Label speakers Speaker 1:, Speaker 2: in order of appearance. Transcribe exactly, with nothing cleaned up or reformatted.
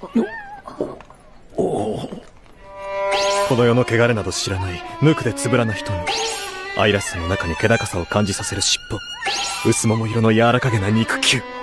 Speaker 1: この世の汚れなど知らない無垢でつぶらな瞳、愛らしさの中に気高さを感じさせる尻尾、薄桃色の柔らかげな肉球。